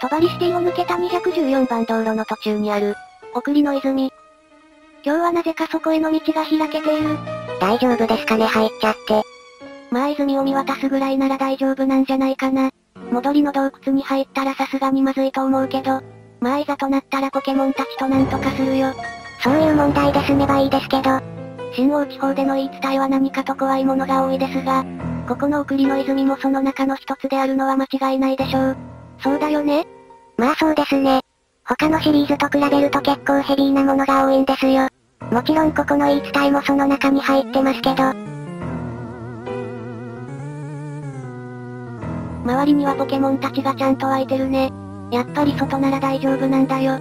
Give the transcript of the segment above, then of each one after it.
バリシティを抜けた214番道路の途中にある、送りの泉。今日はなぜかそこへの道が開けている。 大丈夫ですかね、入っちゃって。 まあ泉を見渡すぐらいなら大丈夫なんじゃないかな。戻りの洞窟に入ったらさすがにまずいと思うけど、まあいざとなったらポケモンたちとなんとかするよ。 そういう問題で済めばいいですけど。 新王地方での言い伝えは何かと怖いものが多いですが、ここの送りの泉もその中の一つであるのは間違いないでしょう。そうだよね？ まあそうですね。他のシリーズと比べると結構ヘビーなものが多いんですよ。もちろんここの言い伝えもその中に入ってますけど。 周りにはポケモンたちがちゃんと湧いてるね。やっぱり外なら大丈夫なんだよ。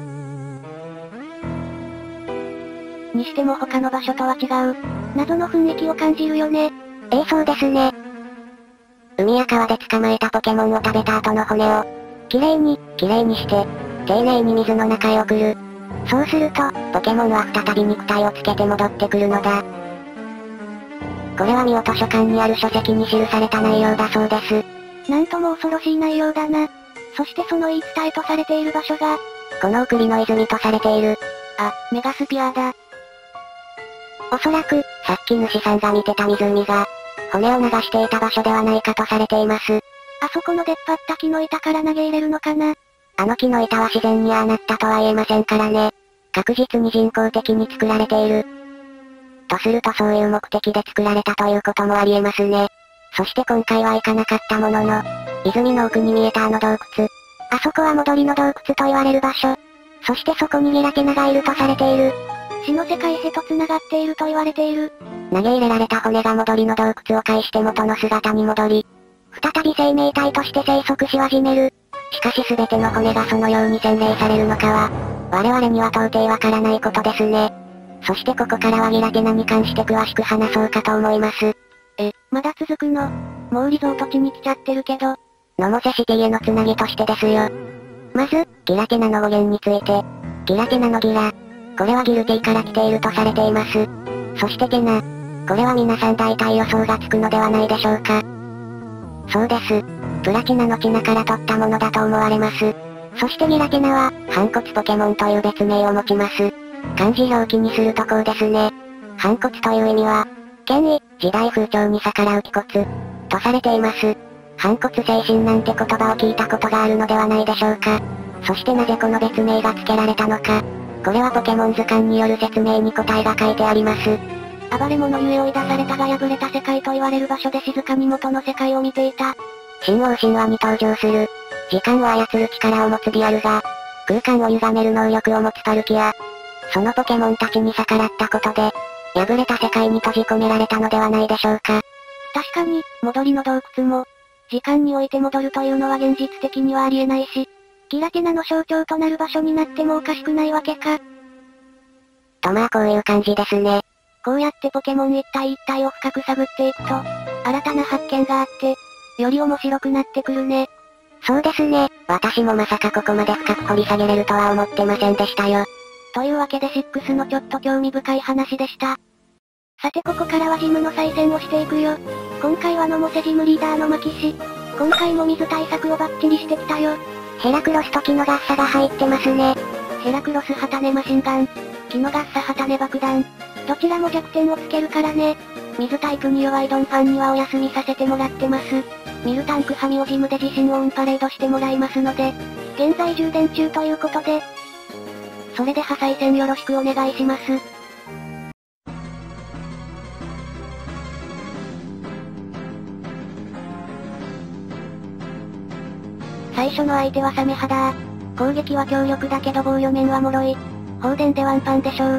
にしても他の場所とは違う、謎の雰囲気を感じるよね。 そうですね。海や川で捕まえたポケモンを食べた後の骨を、きれいにして、丁寧に水の中へ送る。そうすると、ポケモンは再び肉体をつけて戻ってくるのだ。これはミオ図書館にある書籍に記された内容だそうです。 なんとも恐ろしい内容だな。そしてその言い伝えとされている場所が、 この送りの泉とされている。 メガスピアだ。 おそらく、さっき主さんが見てた湖が、骨を流していた場所ではないかとされています。 あそこの出っ張った木の板から投げ入れるのかな？ あの木の板は自然にああなったとは言えませんからね。確実に人工的に作られている。とするとそういう目的で作られたということもありえますね。そして今回は行かなかったものの、泉の奥に見えたあの洞窟。あそこは戻りの洞窟と言われる場所。そしてそこにギラケナがいるとされている。 死の世界へと繋がっていると言われている。 投げ入れられた骨が戻りの洞窟を介して元の姿に戻り、再び生命体として生息し始める。しかし全ての骨がそのように洗礼されるのかは、我々には到底わからないことですね。そしてここからはギラケナに関して詳しく話そうかと思います。 まだ続くの？もうリゾート地に来ちゃってるけど。 ノモセシティへのつなぎとしてですよ。まず、ギラケナの語源について。ギラケナのギラ。これはギルティから来ているとされています。そしてケナ。これは皆さん大体予想がつくのではないでしょうか。そうです。プラチナのチナから取ったものだと思われます。そしてギラケナは、反骨ポケモンという別名を持ちます。漢字表記にするとこうですね。反骨という意味は、権威、時代風潮に逆らう気骨、とされています。反骨精神なんて言葉を聞いたことがあるのではないでしょうか。そしてなぜこの別名が付けられたのか。これはポケモン図鑑による説明に答えが書いてあります。 暴れ者ゆえ追い出されたが破れた世界と言われる場所で静かに元の世界を見ていた。 新王神話に登場する、時間を操る力を持つビアルが、空間を歪める能力を持つパルキア。そのポケモンたちに逆らったことで、破れた世界に閉じ込められたのではないでしょうか。 確かに、戻りの洞窟も、時間において戻るというのは現実的にはありえないし、ギラケナの象徴となる場所になってもおかしくないわけか。 とまあこういう感じですね。 こうやってポケモン一体一体を深く探っていくと、新たな発見があって、より面白くなってくるね。 そうですね。私もまさかここまで深く掘り下げれるとは思ってませんでしたよ。 というわけで6のちょっと興味深い話でした。さてここからはジムの再戦をしていくよ。今回はノモセジムリーダーのマキシ。今回も水対策をバッチリしてきたよ。 ヘラクロスとキノガッサが入ってますね。 ヘラクロスハタネマシンガン。キノガッサハタネ爆弾。どちらも弱点をつけるからね。水タイプに弱いドンファンにはお休みさせてもらってます。ミルタンクハミオジムで自信をオンパレードしてもらいますので、現在充電中ということで。それで破砕戦よろしくお願いします。最初の相手はサメハだ。攻撃は強力だけど防御面は脆い。放電でワンパンでしょう。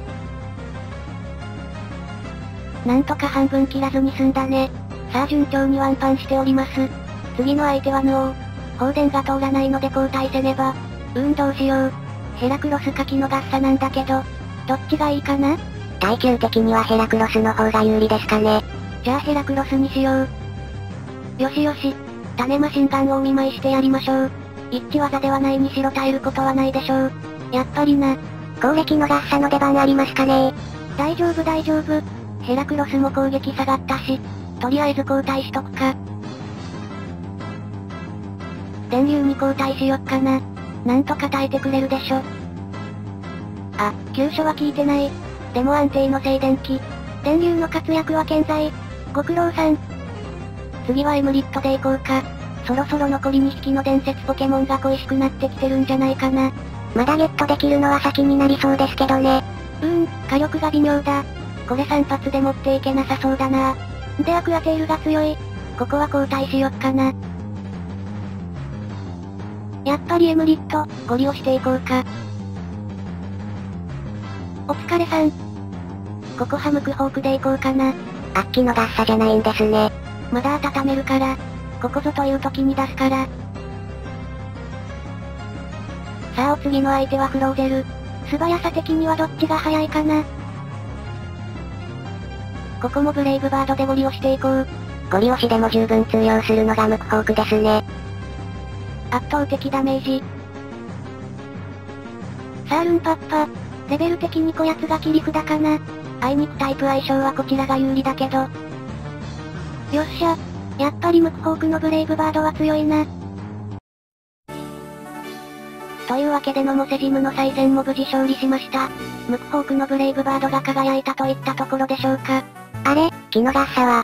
なんとか半分切らずに済んだね。さあ順調にワンパンしております。次の相手はヌオー。放電が通らないので交代せねば。どうしよう。ヘラクロスかキノガッサなんだけど、どっちがいいかな？ 耐久的にはヘラクロスの方が有利ですかね。 じゃあヘラクロスにしよう。よしよし。種マシンガンをお見舞いしてやりましょう。一致技ではないにしろ耐えることはないでしょう。やっぱりな。 攻撃のガッサの出番ありますかね？ 大丈夫大丈夫。ヘラクロスも攻撃下がったし、とりあえず交代しとくか。 電流に交代しよっかな。なんとか耐えてくれるでしょ。あ、急所は効いてない。でも安定の静電気。電流の活躍は健在。ご苦労さん。次はエムリットでいこうか。そろそろ残り2匹の伝説ポケモンが恋しくなってきてるんじゃないかな。 まだゲットできるのは先になりそうですけどね。 火力が微妙だ。これ3発で持っていけなさそうだな。でアクアテールが強い。ここは交代しよっかな。やっぱりエムリット、ゴリ押していこうか。お疲れさん。ここハムクホークでいこうかな。 あっきのガッサじゃないんですね。 まだ温めるから。ここぞという時に出すから。さあお次の相手はフローゼル。素早さ的にはどっちが早いかな。ここもブレイブバードでゴリ押していこう。 ゴリ押しでも十分通用するのがムクホークですね。 圧倒的ダメージ。サールンパッパ。レベル的にこやつが切り札かな。あいにくタイプ相性はこちらが有利だけど。よっしゃ。やっぱりムクホークのブレイブバードは強いな。というわけでのモセジムの再戦も無事勝利しました。ムクホークのブレイブバードが輝いたといったところでしょうか。 あれ、キノガッサは。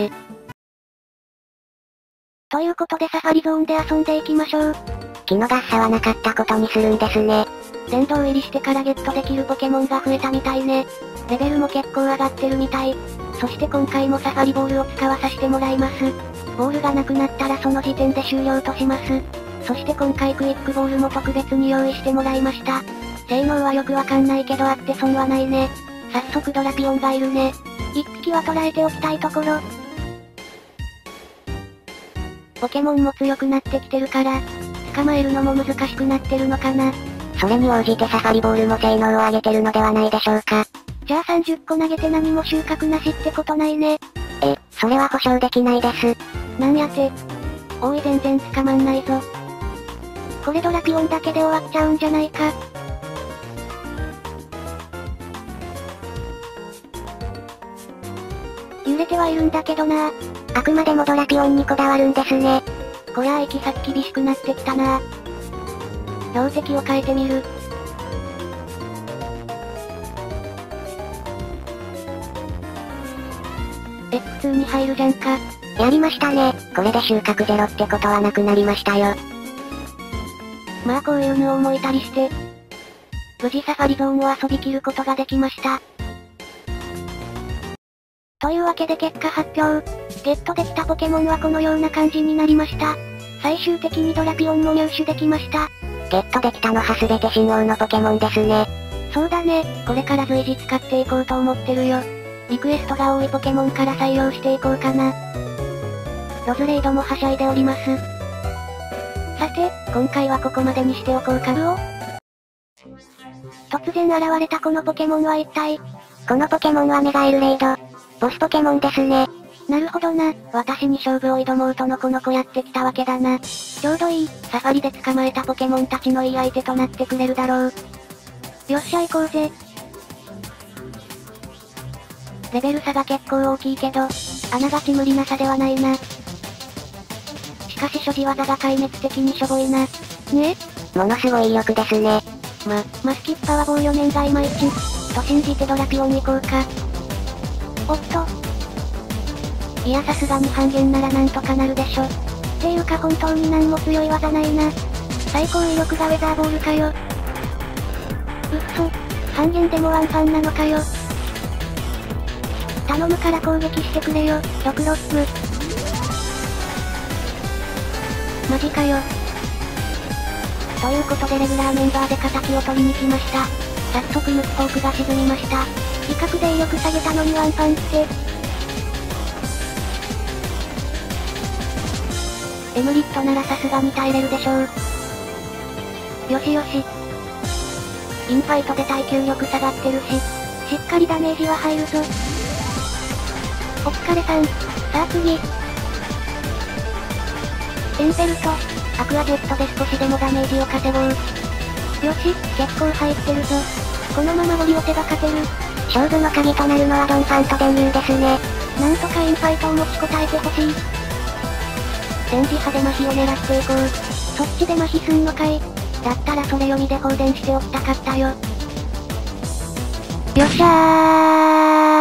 ということでサファリゾーンで遊んでいきましょう。 キノガッサはなかったことにするんですね。 殿堂入りしてからゲットできるポケモンが増えたみたいね。レベルも結構上がってるみたい。そして今回もサファリボールを使わさせてもらいます。ボールがなくなったらその時点で終了とします。そして今回クイックボールも特別に用意してもらいました。性能はよくわかんないけどあって損はないね。早速ドラピオンがいるね。一匹は捉えておきたいところ。ポケモンも強くなってきてるから、捕まえるのも難しくなってるのかな。 それに応じてサファリボールも性能を上げてるのではないでしょうか。 じゃあ30個投げて何も収穫なしってことないね。 それは保証できないです。 なんやて。おい全然捕まんないぞ。これドラピオンだけで終わっちゃうんじゃないか。揺れてはいるんだけどな。 あくまでもドラピオンにこだわるんですね。 こりゃあ行き先厳しくなってきたな。標的を変えてみる。F2 に入るじゃんか。 やりましたね。これで収穫ゼロってことはなくなりましたよ。 まあこういうのを思いたりして、無事サファリゾーンを遊び切ることができました。というわけで結果発表。ゲットできたポケモンはこのような感じになりました。最終的にドラピオンも入手できました。 ゲットできたのは全て新王のポケモンですね。 そうだね、これから随時使っていこうと思ってるよ。リクエストが多いポケモンから採用していこうかな。ロズレイドもはしゃいでおります。さて、今回はここまでにしておこうか。突然現れたこのポケモンは一体？ このポケモンはメガエルレイド。ボスポケモンですね。 なるほどな、私に勝負を挑もうとのこの子やってきたわけだな。ちょうどいい、サファリで捕まえたポケモンたちのいい相手となってくれるだろう。よっしゃ行こうぜ。レベル差が結構大きいけど、あながち無理な差ではないな。しかし所持技が壊滅的にしょぼいな。ねえ？ものすごい威力ですね。 マスキッパは防御面がいまいち。と信じてドラピオン行こうか。おっと。いやさすがに半減ならなんとかなるでしょ。っていうか本当に何も強い技ないな。最高威力がウェザーボールかよ。うっそ。半減でもワンファンなのかよ。頼むから攻撃してくれよ、ドクロップ。マジかよ。ということでレギュラーメンバーで仇を取りに来ました。早速ムクホークが沈みました。威嚇で威力下げたのにワンパンって。エムリットならさすがに耐えれるでしょう。よしよし。インファイトで耐久力下がってるし、しっかりダメージは入るぞ。お疲れさん。さあ次。エンペルト、アクアジェットで少しでもダメージを稼ごう。よし、結構入ってるぞ。このままゴリ押せば勝てる。 勝負の鍵となるのはドンファンと電流ですね。 なんとかインファイトを持ちこたえてほしい。電磁波で麻痺を狙っていこう。 そっちで麻痺すんのかい。だったらそれ読みで放電しておきたかったよ。 よっしゃー。